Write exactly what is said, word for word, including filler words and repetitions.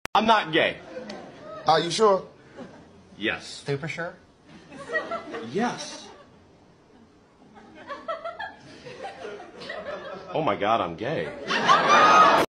I'm not gay. Are you sure? Yes. Super sure? Yes. Oh my God, I'm gay.